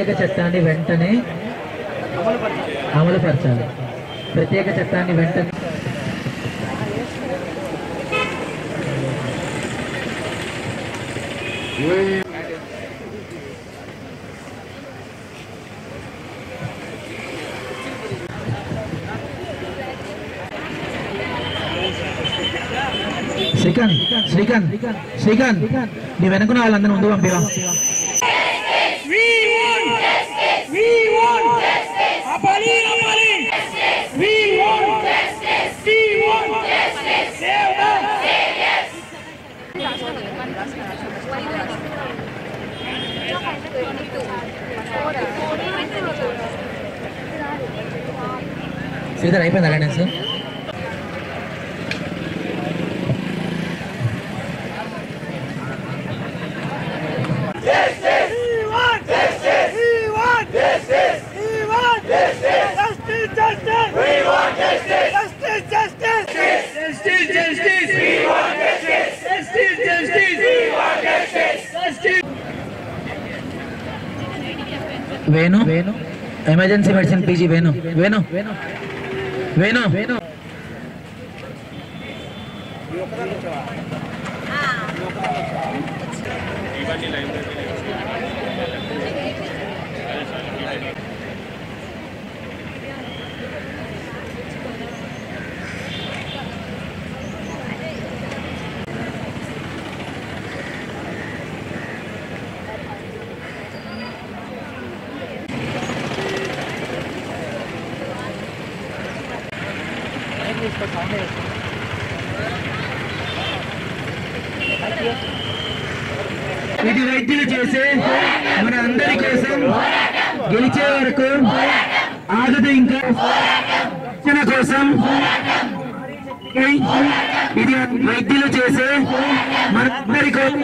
ప్రత్యేక చట్టాన్ని వెంటనే అమలుపరచాలి. ప్రత్యేక చట్టాన్ని వెంటనే శ్రీకాంత్ నీ వెనుకున్న వాళ్ళందరూ ముందు పంపివా. శ్రీధర్ అయిపోయింది attendance. Venu emergency medicine PG Venu. ఇది వైద్యులు చేసే మన అందరి కోసం గెలిచే వరకు ఆగదు. ఇంకా రక్షణ కోసం ఇది వైద్యులు చేసే మన అందరి కోసం.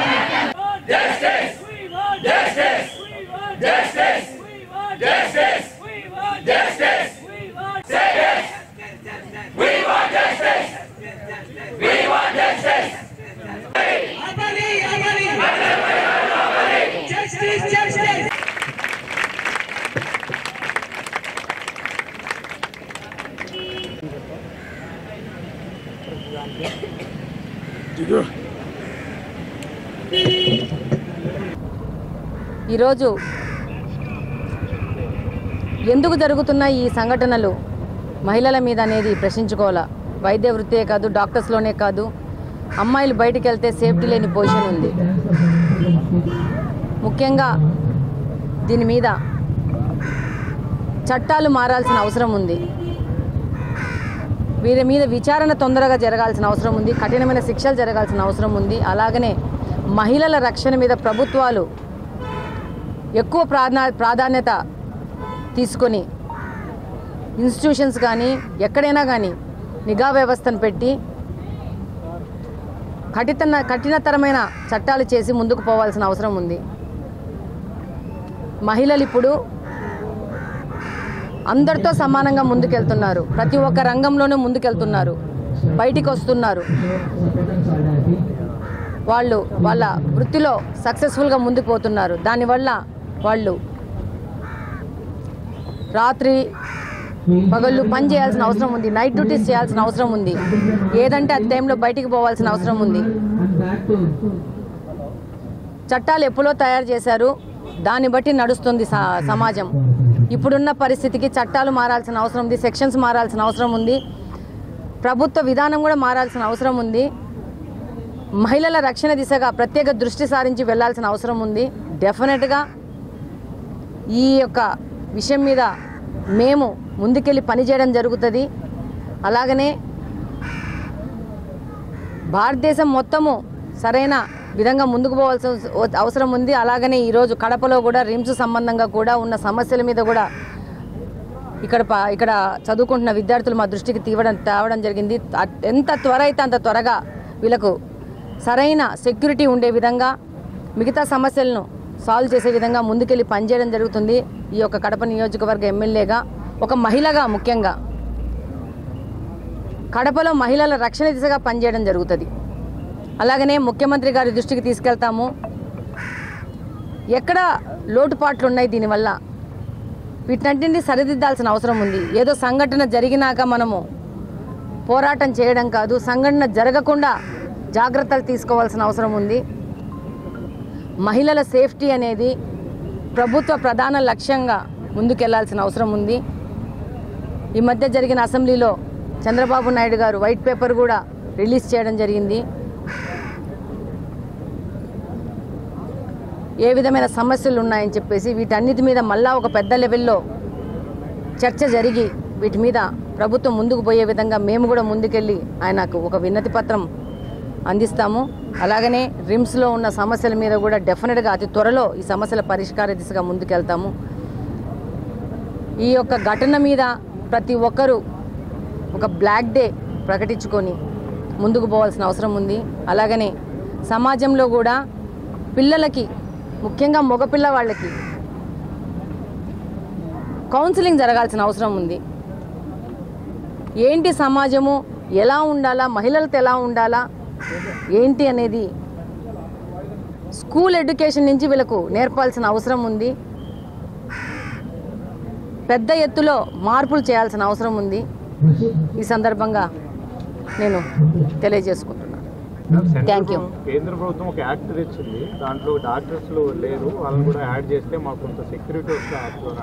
ఈరోజు ఎందుకు జరుగుతున్న ఈ సంఘటనలు మహిళల మీద అనేది ప్రశ్నించుకోవాలా. వైద్య వృత్తే కాదు, డాక్టర్స్లోనే కాదు, అమ్మాయిలు బయటికి వెళ్తే సేఫ్టీ లేని పొజిషన్ ఉంది. ముఖ్యంగా దీని మీద చట్టాలు మారాల్సిన అవసరం ఉంది. వీరి మీద విచారణ తొందరగా జరగాల్సిన అవసరం ఉంది. కఠినమైన శిక్షలు జరగాల్సిన అవసరం ఉంది. అలాగనే మహిళల రక్షణ మీద ప్రభుత్వాలు ఎక్కువ ప్రాధాన్యత తీసుకొని ఇన్స్టిట్యూషన్స్ కానీ ఎక్కడైనా కానీ నిఘా వ్యవస్థను పెట్టి కఠినతరమైన చట్టాలు చేసి ముందుకు పోవాల్సిన అవసరం ఉంది. మహిళలు ఇప్పుడు అందరితో సమానంగా ముందుకెళ్తున్నారు. ప్రతి ఒక్క రంగంలోనూ ముందుకెళ్తున్నారు, బయటికి వస్తున్నారు. వాళ్ళు వాళ్ళ వృత్తిలో సక్సెస్ఫుల్గా ముందుకు పోతున్నారు. దానివల్ల వాళ్ళు రాత్రి పగళ్ళు పని చేయాల్సిన అవసరం ఉంది, నైట్ డ్యూటీస్ చేయాల్సిన అవసరం ఉంది. ఏదంటే ఆ టైంలో బయటికి పోవాల్సిన అవసరం ఉంది. చట్టాలు ఎప్పుడో తయారు చేశారు, దాన్ని బట్టి నడుస్తుంది సమాజం. ఇప్పుడున్న పరిస్థితికి చట్టాలు మారాల్సిన అవసరం ఉంది, సెక్షన్స్ మారాల్సిన అవసరం ఉంది, ప్రభుత్వ విధానం కూడా మారాల్సిన అవసరం ఉంది. మహిళల రక్షణ దిశగా ప్రత్యేక దృష్టి సారించి వెళ్లాల్సిన అవసరం ఉంది. డెఫినెట్గా ఈ యొక్క విషయం మీద మేము ముందుకెళ్ళి పనిచేయడం జరుగుతుంది. అలాగనే భారతదేశం మొత్తము సరైన విధంగా ముందుకు పోవాల్సిన అవసరం ఉంది. అలాగనే ఈరోజు కడపలో కూడా రిమ్స్ సంబంధంగా కూడా ఉన్న సమస్యల మీద కూడా ఇక్కడ చదువుకుంటున్న విద్యార్థులు మా దృష్టికి తేవడం జరిగింది. ఎంత త్వర అయితే అంత త్వరగా వీళ్ళకు సరైన సెక్యూరిటీ ఉండే విధంగా, మిగతా సమస్యలను సాల్వ్ చేసే విధంగా ముందుకెళ్ళి పనిచేయడం జరుగుతుంది. ఈ యొక్క కడప నియోజకవర్గ ఎమ్మెల్యేగా, ఒక మహిళగా ముఖ్యంగా కడపలో మహిళల రక్షణ దిశగా పనిచేయడం జరుగుతుంది. అలాగనే ముఖ్యమంత్రి గారి దృష్టికి తీసుకెళ్తాము. ఎక్కడ లోటుపాట్లు ఉన్నాయి దీనివల్ల, వీటన్నింటినీ సరిదిద్దాల్సిన అవసరం ఉంది. ఏదో సంఘటన జరిగినాక మనము పోరాటం చేయడం కాదు, సంఘటన జరగకుండా జాగ్రత్తలు తీసుకోవాల్సిన అవసరం ఉంది. మహిళల సేఫ్టీ అనేది ప్రభుత్వ ప్రధాన లక్ష్యంగా ముందుకెళ్లాల్సిన అవసరం ఉంది. ఈ మధ్య జరిగిన అసెంబ్లీలో చంద్రబాబు నాయుడు గారు వైట్ పేపర్ కూడా రిలీజ్ చేయడం జరిగింది. ఏ విధమైన సమస్యలు ఉన్నాయని చెప్పేసి వీటన్నిటి మీద మళ్ళా ఒక పెద్ద లెవెల్లో చర్చ జరిగి వీటి మీద ప్రభుత్వం ముందుకు పోయే విధంగా మేము కూడా ముందుకెళ్ళి ఆయనకు ఒక వినతి పత్రం అందిస్తాము. అలాగనే రిమ్స్లో ఉన్న సమస్యల మీద కూడా డెఫినెట్గా అతి త్వరలో ఈ సమస్యల పరిష్కార దిశగా ముందుకెళ్తాము. ఈ యొక్క ఘటన మీద ప్రతి ఒక్కరూ ఒక బ్లాక్ డే ప్రకటించుకొని ముందుకు పోవాల్సిన అవసరం ఉంది. అలాగనే సమాజంలో కూడా పిల్లలకి, ముఖ్యంగా మగపిల్ల వాళ్ళకి కౌన్సిలింగ్ జరగాల్సిన అవసరం ఉంది. ఏంటి సమాజము, ఎలా ఉండాలా, మహిళలతో ఎలా ఉండాలా ఏంటి అనేది స్కూల్ ఎడ్యుకేషన్ నుంచి వీళ్ళకు నేర్పాల్సిన అవసరం ఉంది. పెద్ద ఎత్తులో మార్పులు చేయాల్సిన అవసరం ఉంది. ఈ సందర్భంగా నేను తెలియజేసుకుంటున్నాను. Thank you. కేంద్ర ప్రభుత్వం ఒక యాక్ట్ తెచ్చింది, దాంట్లో డాక్టర్స్ లేరు, వాళ్ళని కూడా యాడ్ చేస్తే మాకు కొంత సెక్యూరిటీ వస్తే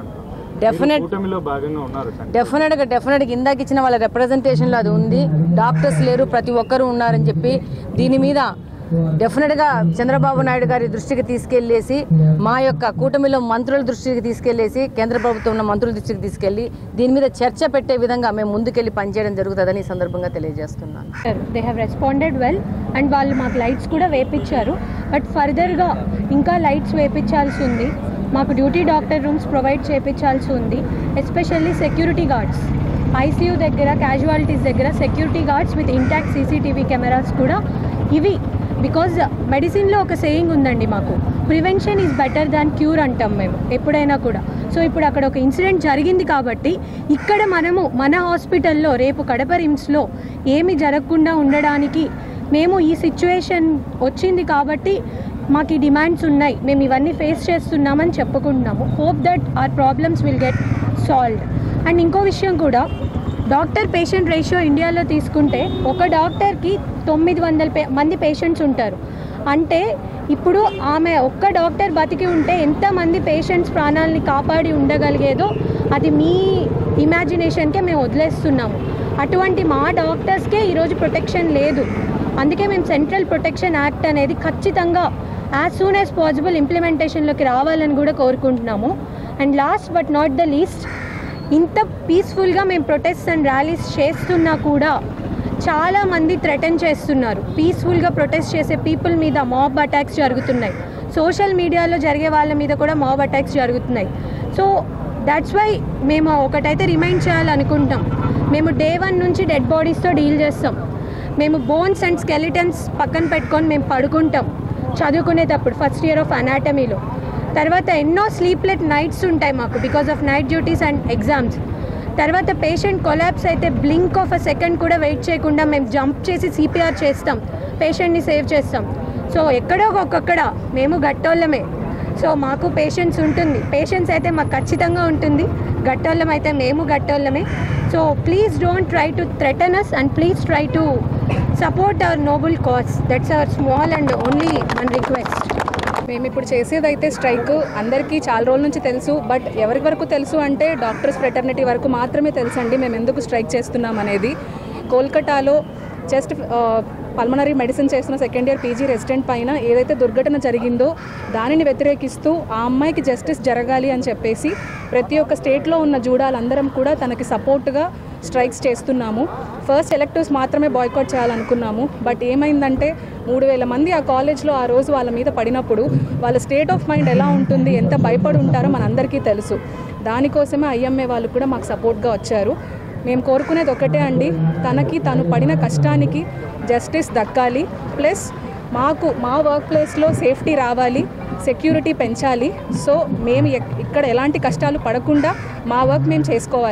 డెఫినెట్గా ఇందాక ఇచ్చిన వాళ్ళ రిప్రజెంటేషన్లో అది ఉంది. డాక్టర్స్ లేరు, ప్రతి ఒక్కరూ ఉన్నారని చెప్పి దీని మీద డెఫినెట్గా చంద్రబాబు నాయుడు గారి దృష్టికి తీసుకెళ్లేసి, మా యొక్క కూటమిలో మంత్రుల దృష్టికి తీసుకెళ్లేసి, కేంద్ర ప్రభుత్వం ఉన్న మంత్రుల దృష్టికి తీసుకెళ్లి దీని మీద చర్చ పెట్టే విధంగా మేము ముందుకెళ్ళి పనిచేయడం జరుగుతుందని ఈ సందర్భంగా తెలియజేస్తున్నాను. They have responded well and వాళ్ళు మాకు లైట్స్ కూడా వేపించారు. బట్ ఫర్దర్గా ఇంకా లైట్స్ వేపించాల్సి ఉంది. మాకు డ్యూటీ డాక్టర్ రూమ్స్ ప్రొవైడ్ చేయించాల్సి ఉంది. ఎస్పెషల్లీ సెక్యూరిటీ గార్డ్స్, ఐసీయూ దగ్గర, క్యాజువాలిటీస్ దగ్గర security guards with intact CCTV cameras కూడా ఇవి. బికాజ్ మెడిసిన్లో ఒక సేయింగ్ ఉందండి, మాకు prevention is better than cure అంటాం మేము ఎప్పుడైనా కూడా. సో ఇప్పుడు అక్కడ ఒక ఇన్సిడెంట్ జరిగింది కాబట్టి ఇక్కడ మనము మన హాస్పిటల్లో రేపు కడప రిమ్స్లో ఏమి జరగకుండా ఉండడానికి మేము ఈ సిచ్యువేషన్ వచ్చింది కాబట్టి మాకు ఈ డిమాండ్స్ ఉన్నాయి, మేము ఇవన్నీ ఫేస్ చేస్తున్నామని చెప్పుకుంటున్నాము. Hope that our problems will get solved. And ఇంకో విషయం కూడా, డాక్టర్ పేషెంట్ రేషియో ఇండియాలో తీసుకుంటే ఒక డాక్టర్కి 900 మంది పేషెంట్స్ ఉంటారు. అంటే ఇప్పుడు ఆమె ఒక్క డాక్టర్ బతికి ఉంటే ఎంతమంది పేషెంట్స్ ప్రాణాలని కాపాడి ఉండగలిగేదో అది మీ ఇమాజినేషన్కే మేము వదిలేస్తున్నాము. అటువంటి మా డాక్టర్స్కే ఈరోజు ప్రొటెక్షన్ లేదు. అందుకే మేము సెంట్రల్ ప్రొటెక్షన్ యాక్ట్ అనేది ఖచ్చితంగా యాజ్ సూన్ యాజ్ పాసిబుల్ ఇంప్లిమెంటేషన్లోకి రావాలని కూడా కోరుకుంటున్నాము. And last but not the least, ఇంత పీస్ఫుల్గా మేము ప్రొటెస్ట్ అండ్ ర్యాలీస్ చేస్తున్నా కూడా చాలామంది థ్రెటన్ చేస్తున్నారు. పీస్ఫుల్గా ప్రొటెస్ట్ చేసే పీపుల్ మీద మాబ్ అటాక్స్ జరుగుతున్నాయి. సోషల్ మీడియాలో జరిగే వాళ్ళ మీద కూడా మాబ్ అటాక్స్ జరుగుతున్నాయి. సో దట్స్ వై మేము ఒకటైతే రిమైండ్ చేయాలనుకుంటాం, మేము డే 1 నుంచి డెడ్ బాడీస్తో డీల్ చేస్తాం. మేము బోన్స్ అండ్ స్కెలిటన్స్ పక్కన పెట్టుకొని మేము పడుకుంటాం చదువుకునేటప్పుడు ఫస్ట్ ఇయర్ ఆఫ్ అనాటమీలో. తర్వాత ఎన్నో స్లీప్లెస్ నైట్స్ ఉంటాయి మాకు because of night duties and exams. తర్వాత పేషెంట్ కొలాప్స్ అయితే బ్లింక్ ఆఫ్ అ సెకండ్ కూడా వెయిట్ చేయకుండా మేము జంప్ చేసి సిపిఆర్ చేస్తాం, పేషెంట్ని సేవ్ చేస్తాం. సో ఎక్కడో ఒక్కొక్కడ మేము గట్టోళ్ళమే. సో మాకు పేషెన్స్ ఉంటుంది, పేషెన్స్ అయితే మాకు ఖచ్చితంగా ఉంటుంది. గట్టోళ్ళం అయితే మేము గట్టోళ్ళమే. So please don't try to threaten us and please try to support our noble cause. That's our small and only one request. మేము ఇప్పుడు చేసేదైతే స్ట్రైక్ అందరికీ చాలా రోజుల నుంచి తెలుసు. బట్ ఎవరి వరకు తెలుసు అంటే డాక్టర్స్ ఫ్రెటర్నిటీ వరకు మాత్రమే తెలుసండి మేము ఎందుకు స్ట్రైక్ చేస్తున్నాం అనేది. కోల్కతాలో జస్ట్ పల్మనరీ మెడిసిన్ చేస్తున్న సెకండ్ ఇయర్ పీజీ రెసిడెంట్ పైన ఏదైతే దుర్ఘటన జరిగిందో దానిని వ్యతిరేకిస్తూ ఆ అమ్మాయికి జస్టిస్ జరగాలి అని చెప్పేసి ప్రతి ఒక్క స్టేట్లో ఉన్న జూడాలందరం కూడా తనకి సపోర్ట్గా స్ట్రైక్స్ చేస్తున్నాము. ఫస్ట్ ఎలెక్టివ్స్ మాత్రమే బాయ్కాట్ చేయాలనుకున్నాము. బట్ ఏమైందంటే 3000 మంది ఆ కాలేజ్లో ఆ రోజు వాళ్ళ మీద పడినప్పుడు వాళ్ళ స్టేట్ ఆఫ్ మైండ్ ఎలా ఉంటుంది, ఎంత భయపడి ఉంటారో మనందరికీ తెలుసు. దానికోసమే ఐఎంఏ వాళ్ళు కూడా మాకు సపోర్ట్గా వచ్చారు. మేము కోరుకునేది ఒకటే అండి, తను పడిన కష్టానికి జస్టిస్ దక్కాలి. ప్లస్ మాకు మా వర్క్ ప్లేస్లో సేఫ్టీ రావాలి, సెక్యూరిటీ పెంచాలి. సో మేము ఇక్కడ ఎలాంటి కష్టాలు పడకుండా మా వర్క్ మేము చేసుకోవాలి.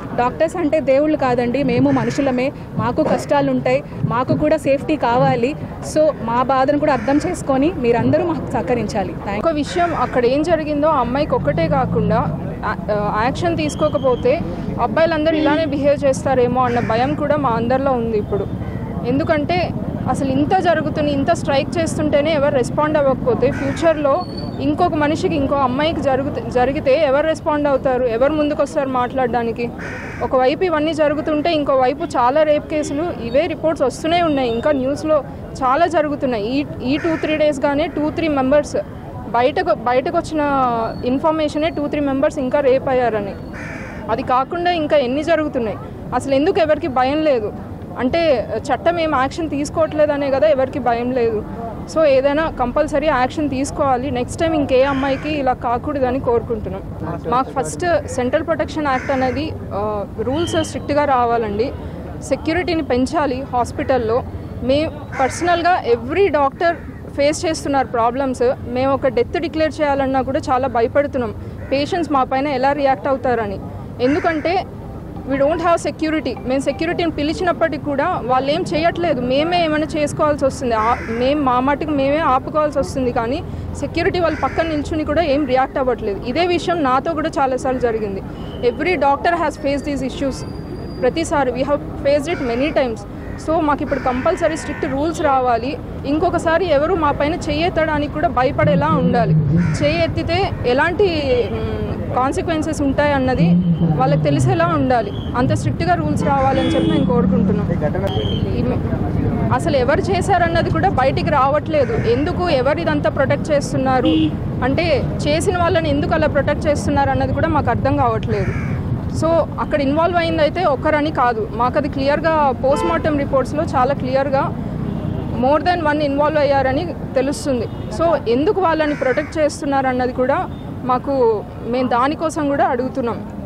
డాక్టర్స్ అంటే దేవుళ్ళు కాదండి, మేము మనుషులమే, మాకు కష్టాలు ఉంటాయి, మాకు కూడా సేఫ్టీ కావాలి. సో మా బాధను కూడా అర్థం చేసుకొని మీరందరూ మాకు సహకరించాలి. ఒక విషయం అక్కడ ఏం జరిగిందో ఆ అమ్మాయికి ఒక్కటే కాకుండా యాక్షన్ తీసుకోకపోతే అబ్బాయిలందరూ ఇలానే బిహేవ్ చేస్తారేమో అన్న భయం కూడా మా అందరిలో ఉంది ఇప్పుడు. ఎందుకంటే అసలు ఇంత జరుగుతుంది, ఇంత స్ట్రైక్ చేస్తుంటేనే ఎవరు రెస్పాండ్ అవ్వకపోతే ఫ్యూచర్లో ఇంకొక మనిషికి ఇంకో అమ్మాయికి జరిగితే ఎవరు రెస్పాండ్ అవుతారు, ఎవరు ముందుకు వస్తారు మాట్లాడడానికి? ఒకవైపు ఇవన్నీ జరుగుతుంటే ఇంకోవైపు చాలా రేప్ కేసులు ఇవే రిపోర్ట్స్ వస్తూనే ఉన్నాయి, ఇంకా న్యూస్లో చాలా జరుగుతున్నాయి. ఈ 2-3 డేస్గానే 2-3 మెంబర్స్ బయటకు వచ్చిన ఇన్ఫర్మేషనే 2-3 మెంబర్స్ ఇంకా రేప్ అయ్యారని. అది కాకుండా ఇంకా ఎన్ని జరుగుతున్నాయి. అసలు ఎందుకు ఎవరికి భయం లేదు అంటే చట్టం ఏం యాక్షన్ తీసుకోవట్లేదనే కదా ఎవరికి భయం లేదు. సో ఏదైనా కంపల్సరీ యాక్షన్ తీసుకోవాలి. నెక్స్ట్ టైం ఇంకే అమ్మాయికి ఇలా కాకూడదని కోరుకుంటున్నాం. మాకు ఫస్ట్ సెంట్రల్ ప్రొటెక్షన్ యాక్ట్ అనేది రూల్స్ స్ట్రిక్ట్గా రావాలండి. సెక్యూరిటీని పెంచాలి హాస్పిటల్లో. మేము పర్సనల్గా ఎవ్రీ డాక్టర్ ఫేస్ చేస్తున్నారు ప్రాబ్లమ్స్. మేము ఒక డెత్ డిక్లేర్ చేయాలన్నా కూడా చాలా భయపడుతున్నాం, పేషెంట్స్ మా పైన ఎలా రియాక్ట్ అవుతారని. ఎందుకంటే వీ డోంట్ హ్యావ్ సెక్యూరిటీ. మేము సెక్యూరిటీని పిలిచినప్పటికీ కూడా వాళ్ళు ఏం చేయట్లేదు, మేమే ఏమైనా చేసుకోవాల్సి వస్తుంది, మేము మా మటుకు మేమే ఆపుకోవాల్సి వస్తుంది. కానీ సెక్యూరిటీ వాళ్ళు పక్కన నిల్చుని కూడా ఏం రియాక్ట్ అవ్వట్లేదు. ఇదే విషయం నాతో కూడా చాలాసార్లు జరిగింది. Every doctor has face these issues. ప్రతిసారి we have faced it many times. So మాకు ఇప్పుడు కంపల్సరీ స్ట్రిక్ట్ రూల్స్ రావాలి. ఇంకొకసారి ఎవరు మా పైన చెయ్యెత్తడానికి కూడా భయపడేలా ఉండాలి. చెయ్యెత్తితే ఎలాంటి కాన్సిక్వెన్సెస్ ఉంటాయి అన్నది వాళ్ళకి తెలిసేలా ఉండాలి. అంత స్ట్రిక్ట్గా రూల్స్ రావాలని చెప్పి నేను కోరుకుంటున్నాను. అసలు ఎవరు చేశారన్నది కూడా బయటికి రావట్లేదు. ఎందుకు ఎవరు ఇదంతా ప్రొటెక్ట్ చేస్తున్నారు అంటే చేసిన వాళ్ళని ఎందుకు అలా ప్రొటెక్ట్ చేస్తున్నారు అన్నది కూడా మాకు అర్థం కావట్లేదు. సో అక్కడ ఇన్వాల్వ్ అయిందైతే ఒక్కరని కాదు, మాకు అది క్లియర్గా పోస్ట్మార్టం రిపోర్ట్స్లో చాలా క్లియర్గా మోర్ దెన్ 1 ఇన్వాల్వ్ అయ్యారని తెలుస్తుంది. సో ఎందుకు వాళ్ళని ప్రొటెక్ట్ చేస్తున్నారు అన్నది కూడా మేము దానికోసం కూడా అడుగుతున్నాం.